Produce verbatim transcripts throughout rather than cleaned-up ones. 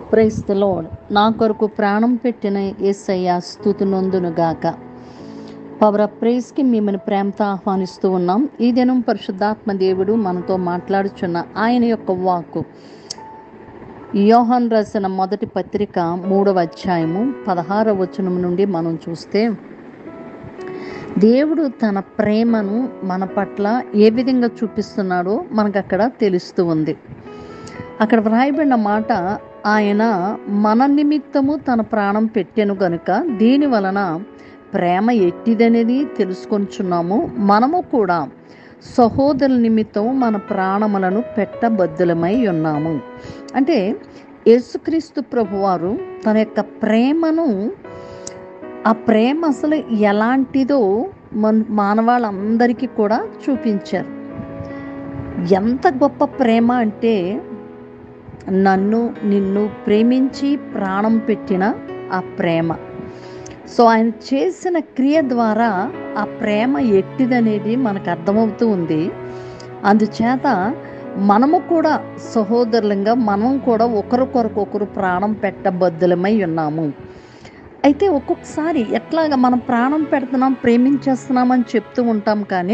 Praise the lord. నా కొరకు ప్రాణం పెట్టిన యేసయ్య స్తుతి నొందునుగాక. పవర్ ఆఫ్ ప్రైజ్కి మిమ్మల్ని ప్రేమతో ఆహ్వానిస్తూ ఉన్నాం. ఈ దినం పరిశుద్ధాత్మ దేవుడు మనతో మాట్లాడుచున్న ఆయన యొక్క వాక్కు యోహాను రాసిన మొదటి పత్రిక మూడవ అధ్యాయము పదహారవ వచనం నుండి మనం చూస్తే, దేవుడు తన ప్రేమను మన పట్ల ఏ విధంగా చూపిస్తున్నాడో మనకు అక్కడ తెలుస్తూ ఉంది. అక్కడ వ్రాయబడిన మాట, ఆయన మన నిమిత్తము తన ప్రాణం పెట్టెను గనుక దీని వలన ప్రేమ ఎట్టిదనేది తెలుసుకొంచున్నాము. మనము కూడా సహోదరుల నిమిత్తం మన ప్రాణములను పెట్టబద్దులమై ఉన్నాము. అంటే యేసుక్రీస్తు ప్రభువారు తన యొక్క ప్రేమను, ఆ ప్రేమ అసలు ఎలాంటిదో మన మానవాళ్ళందరికీ కూడా చూపించారు. ఎంత గొప్ప ప్రేమ అంటే, నన్ను నిన్ను ప్రేమించి ప్రాణం పెట్టిన ఆ ప్రేమ. సో ఆయన చేసిన క్రియ ద్వారా ఆ ప్రేమ ఎట్టిదనేది మనకు అర్థమవుతూ ఉంది. అందుచేత మనము కూడా సహోదరులంగా మనం కూడా ఒకరికొరకొకరు ప్రాణం పెట్టబద్దులమై ఉన్నాము. అయితే ఒక్కొక్కసారి ఎట్లాగా మనం ప్రాణం పెడుతున్నాం, ప్రేమించేస్తున్నామని చెప్తూ ఉంటాం, కానీ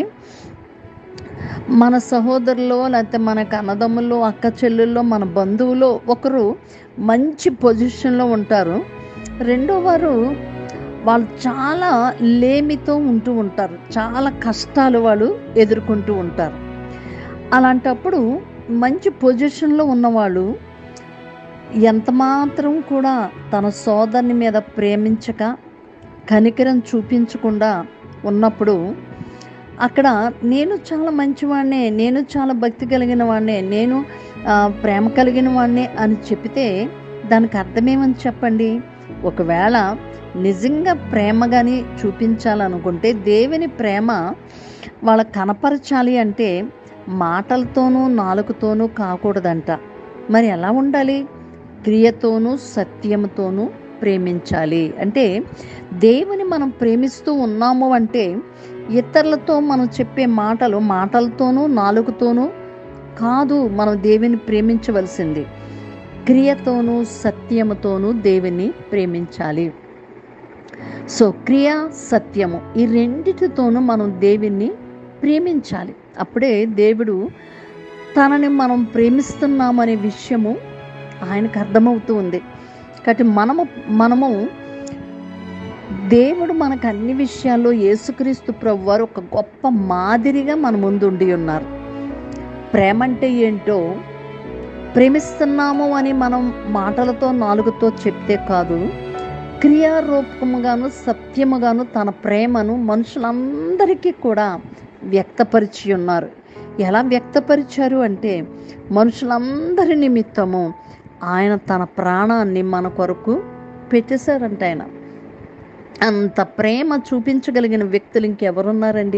మన సహోదరులో లేకపోతే మనకు అన్నదమ్ముల్లో, అక్క చెల్లెల్లో, మన బంధువులో ఒకరు మంచి పొజిషన్లో ఉంటారు. రెండో వారు వాళ్ళు చాలా లేమితో ఉంటూ ఉంటారు, చాలా కష్టాలు వాళ్ళు ఎదుర్కొంటూ ఉంటారు. అలాంటప్పుడు మంచి పొజిషన్లో ఉన్నవాళ్ళు ఎంత మాత్రం కూడా తన సోదరుని మీద ప్రేమించక, కనికరం చూపించకుండా ఉన్నప్పుడు, అక్కడ నేను చాలా మంచివాడినే, నేను చాలా భక్తి కలిగిన వాడినే, నేను ప్రేమ కలిగిన వాడినే అని చెప్తే దానికి అర్థమేమని చెప్పండి? ఒకవేళ నిజంగా ప్రేమ కానీ చూపించాలనుకుంటే, దేవుని ప్రేమ వాళ్ళ కనపరచాలి అంటే మాటలతోనూ నాలుకతోనూ కాకూడదంట. మరి ఎలా ఉండాలి? క్రియతోనూ సత్యముతోనూ ప్రేమించాలి. అంటే దేవుని మనం ప్రేమిస్తూ ఉన్నాము అంటే ఇతరులతో మనం చెప్పే మాటలు మాటలతోనూ నాలుగుతోనూ కాదు, మనం దేవుని ప్రేమించవలసింది క్రియతోనూ సత్యముతోనూ దేవుని ప్రేమించాలి. సో క్రియ, సత్యము ఈ రెండిటితోనూ మనం దేవుణ్ణి ప్రేమించాలి. అప్పుడే దేవుడు తనని మనం ప్రేమిస్తున్నామనే విషయము ఆయనకు అర్థమవుతూ ఉంది. కాబట్టి మనము మనము దేవుడు మనకు అన్ని విషయాల్లో యేసుక్రీస్తు ప్రభువారు ఒక గొప్ప మాదిరిగా మన ముందు ఉండి ఉన్నారు. ప్రేమ అంటే ఏంటో, ప్రేమిస్తున్నాము అని మనం మాటలతో నాలుగుతో చెప్తే కాదు, క్రియారూపముగాను సత్యముగాను తన ప్రేమను మనుషులందరికీ కూడా వ్యక్తపరిచి ఉన్నారు. ఎలా వ్యక్తపరిచారు అంటే, మనుషులందరి నిమిత్తము ఆయన తన ప్రాణాన్ని మన కొరకు పెట్టేశారంట. ఆయన అంత ప్రేమ చూపించగలిగిన వ్యక్తులు ఇంకెవరున్నారండి?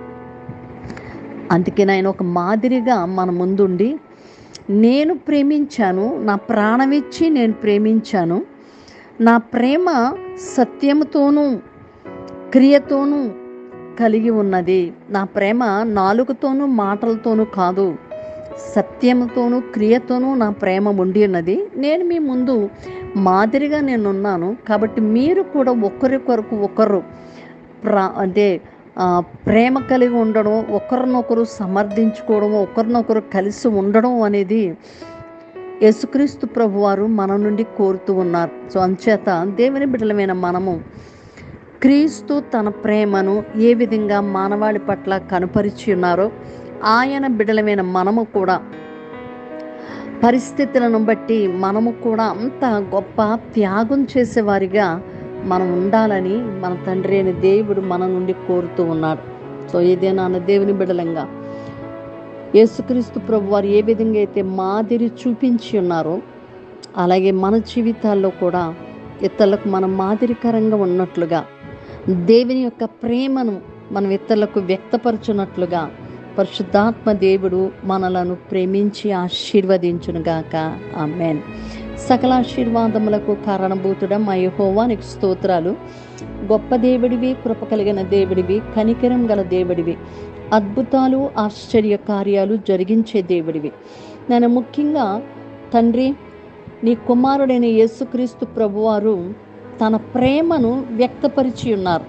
అందుకే ఆయన ఒక మాదిరిగా మన ముందుండి, నేను ప్రేమించాను, నా ప్రాణమిచ్చి నేను ప్రేమించాను, నా ప్రేమ సత్యముతోనూ క్రియతోనూ కలిగి ఉన్నది, నా ప్రేమ నాలుగుతోనూ మాటలతోనూ కాదు, సత్యముతోనూ క్రియతోనూ నా ప్రేమ ఉండి ఉన్నది. నేను మీ ముందు మాదిరిగా నేనున్నాను. కాబట్టి మీరు కూడా ఒకరికొరకు ఒకరు ప్రా అంటే ప్రేమ కలిగి ఉండడం, ఒకరినొకరు సమర్థించుకోవడం, ఒకరినొకరు కలిసి ఉండడం అనేది యేసుక్రీస్తు ప్రభువారు మన నుండి కోరుతూ ఉన్నారు. సో అంచేత దేవుని బిడ్డలమైన మనము క్రీస్తు తన ప్రేమను ఏ విధంగా మానవాళి పట్ల కనుపరిచి ఉన్నారో, ఆయన బిడ్డలమైన మనము కూడా పరిస్థితులను బట్టి మనము కూడా అంత గొప్ప త్యాగం చేసేవారిగా మనం ఉండాలని మన తండ్రి అయిన దేవుడు మన నుండి కోరుతూ ఉన్నాడు. సో ఏదైనా దేవుని బిడ్డలంగా యేసుక్రీస్తు ప్రభు వారు ఏ విధంగా అయితే మాదిరి చూపించి ఉన్నారో, అలాగే మన జీవితాల్లో కూడా ఇతరులకు మనం మాదిరికరంగా ఉన్నట్లుగా, దేవుని యొక్క ప్రేమను మనం ఇతరులకు వ్యక్తపరచున్నట్లుగా పరిశుద్ధాత్మ దేవుడు మనలను ప్రేమించి ఆశీర్వదించునుగాక. ఆమేన్. సకల ఆశీర్వాదములకు కారణభూతుడ మా యెహోవా నీకు స్తోత్రాలు. గొప్ప దేవుడివి, కృప కలిగిన దేవుడివి, కనికరం గల దేవుడివి, అద్భుతాలు ఆశ్చర్య కార్యాలు జరిగించే దేవుడివి. నేను ముఖ్యంగా తండ్రి నీ కుమారుడైన యేసుక్రీస్తు ప్రభువారు తన ప్రేమను వ్యక్తపరిచి ఉన్నారు.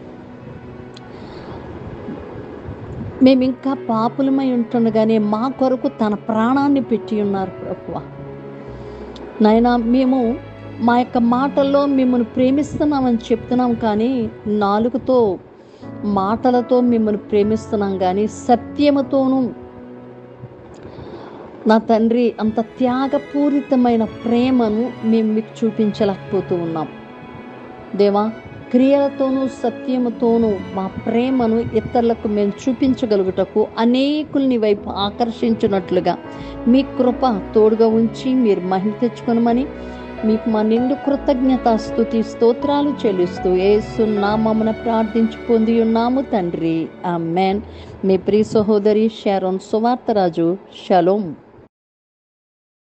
మేము ఇంకా పాపులమై ఉంటుండగానే మా కొరకు తన ప్రాణాన్ని పెట్టి ఉన్నారు ప్రభువా. నాయనా, మేము మా యొక్క మాటల్లో మిమ్మల్ని ప్రేమిస్తున్నామని చెప్తున్నాం, కానీ నాలుగుతో మాటలతో మిమ్మల్ని ప్రేమిస్తున్నాం, కానీ సత్యముతోనూ నా తండ్రి అంత త్యాగపూరితమైన ప్రేమను మేము మీకు చూపించలేకపోతూ ఉన్నాం. దేవా, క్రియలతోనూ సత్యముతోనూ మా ప్రేమను ఇతరులకు మేము చూపించగలుగుటకు, అనేకుల్ని వైపు ఆకర్షించినట్లుగా మీ కృప తోడుగా ఉంచి మీరు మహిమ తెచ్చుకొనమని మీకు మా నిండు కృతజ్ఞత స్తుతి స్తోత్రాలు చెల్లిస్తూ యేసు నామమున ప్రార్థించి పొంది ఉన్నాము తండ్రి. ఆమేన్. మీ ప్రియ సహోదరి షారోన్ సువార్తరాజు. షలోం.